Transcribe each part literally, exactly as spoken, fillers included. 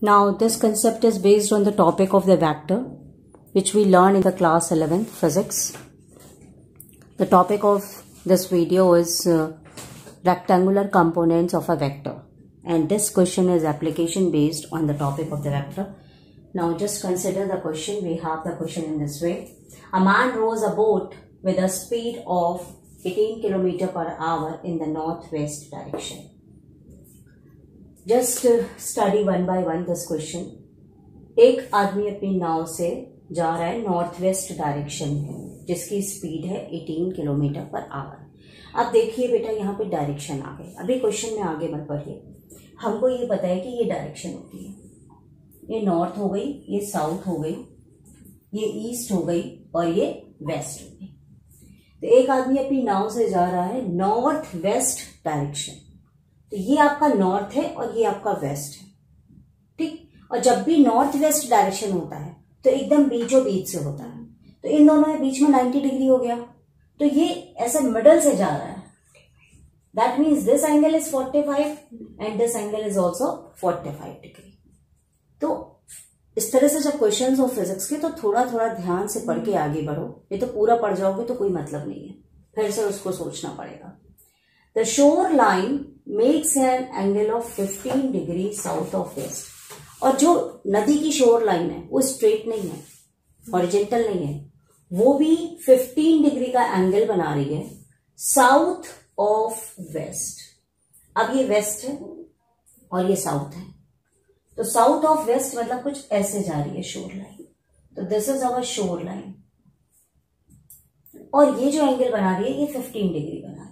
Now this concept is based on the topic of the vector which we learned in the class eleventh physics. The topic of this video is uh, rectangular components of a vector, and this question is application based on the topic of the vector. Now just consider the question. We have the question in this way. A man rows a boat with a speed of eighteen kilometers per hour in the northwest direction. Just uh, study one by one this question. एक आदमी अपनी नाव से जा रहा है north west direction में, जिसकी speed है अठारह किलोमीटर पर आवर. अब देखिए बेटा, यहाँ पे डायरेक्शन आ गई. अभी क्वेश्चन में आगे मत बढ़िए. हमको ये पता है कि ये डायरेक्शन होती है. ये नॉर्थ हो गई, ये साउथ हो गई, ये ईस्ट हो गई और ये वेस्ट हो गई. तो एक आदमी अपनी नाव से जा रहा है नॉर्थ वेस्ट डायरेक्शन. तो ये आपका नॉर्थ है और ये आपका वेस्ट है, ठीक. और जब भी नॉर्थ वेस्ट डायरेक्शन होता है तो एकदम बीचों बीच से होता है. तो इन दोनों के बीच में नब्बे डिग्री हो गया. तो ये ऐसे मिडल से जा रहा है. That means this angle is पैंतालीस and this angle is also पैंतालीस डिग्री. तो इस तरह से जब क्वेश्चंस हो फिजिक्स के तो थोड़ा थोड़ा ध्यान से पढ़ के आगे बढ़ो. ये तो पूरा पढ़ जाओगे तो कोई मतलब नहीं है, फिर से उसको सोचना पड़ेगा. The shore line makes an angle of fifteen degree south of west. और जो नदी की शोर लाइन है वो स्ट्रेट नहीं है, हॉरिजॉन्टल नहीं है, वो भी पंद्रह डिग्री का एंगल बना रही है साउथ ऑफ वेस्ट. अब ये वेस्ट है और ये साउथ है. तो साउथ ऑफ वेस्ट मतलब कुछ ऐसे जा रही है शोर लाइन. तो this is our shore line. और ये जो एंगल बना रही है ये पंद्रह डिग्री बना रही है.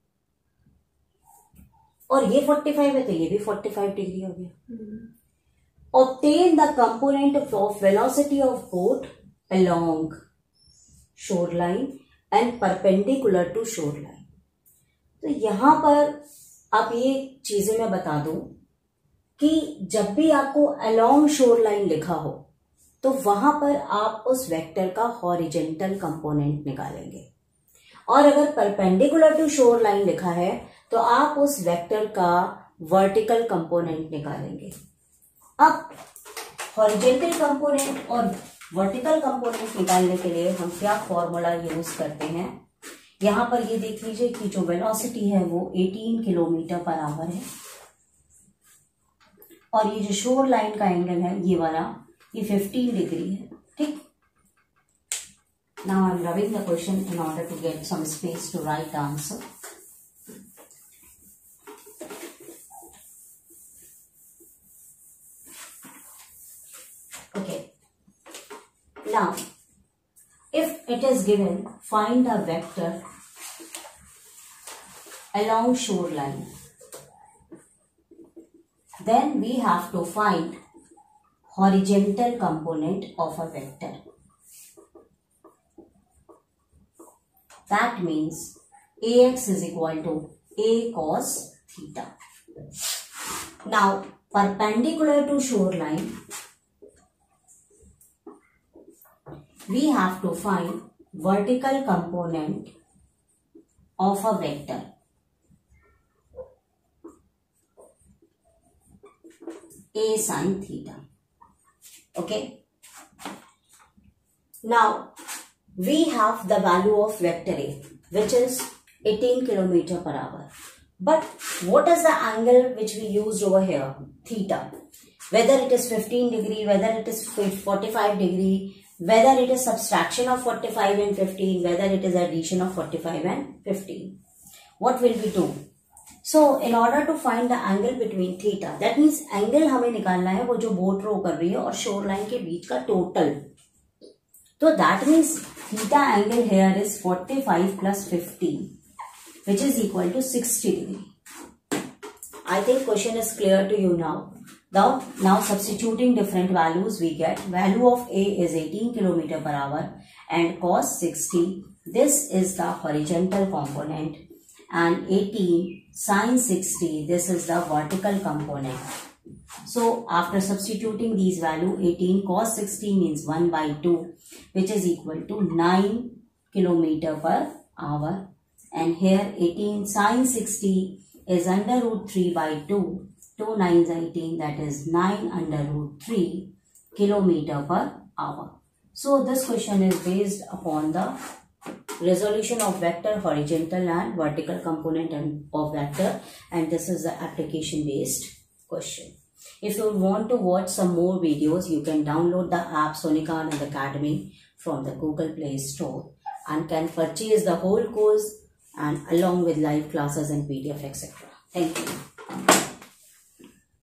और ये पैंतालीस है तो ये भी पैंतालीस डिग्री हो गया. Obtain the component of velocity of boat along shoreline and perpendicular to shoreline. तो यहां पर अब ये चीजें मैं बता दूं कि जब भी आपको along shoreline लिखा हो तो वहां पर आप उस वेक्टर का हॉरिजॉन्टल कंपोनेंट निकालेंगे, और अगर परपेंडिकुलर टू shoreline लिखा है तो आप उस वेक्टर का वर्टिकल कंपोनेंट निकालेंगे. अब हॉरिजॉन्टल कंपोनेंट और वर्टिकल कंपोनेंट निकालने के लिए हम क्या फॉर्मूला यूज करते हैं. यहां पर ये देख लीजिए कि जो वेलोसिटी है वो अठारह किलोमीटर पर आवर है, और ये जो शोर लाइन का एंगल है ये वाला ये पंद्रह डिग्री है, ठीक. Now I am rubbing the question in order to get some space to write the answer. Okay. Now, if it is given, find a vector along shoreline, then we have to find horizontal component of a vector. That means ax is equal to a cos theta. Now, perpendicular to shoreline, we have to find vertical component of a vector. A sin theta. Okay. Now we have the value of vector A, which is eighteen kilometer per hour. But what is the angle which we used over here? Theta. Whether it is fifteen degree, whether it is forty-five degree, whether it is subtraction of forty-five and fifteen, whether it is addition of forty-five and fifteen. What will we do? So, in order to find the angle between theta, that means angle हमें निकालना है वो जो boat रो कर रही है और shore line के बीच का टोटल. तो that means theta angle here is forty-five plus fifteen, which is equal to sixty degree. I think question is clear to you now. Now, now substituting different values, we get value of A is eighteen kilometer per hour and cos sixty. This is the horizontal component, and eighteen sin sixty. This is the vertical component. So after substituting these value, eighteen cos sixty means one by two, which is equal to nine kilometer per hour, and here eighteen sin sixty is under root three by two, two nines are eighteen, that is nine under root three kilometer per hour. So this question is based upon the resolution of vector, horizontal and vertical component and of vector, and this is the application based question. If you want to watch some more videos, you can download the app Sonika Anand Academy from the Google Play Store and can purchase the whole course and along with live classes and P D F et cetera. Thank you.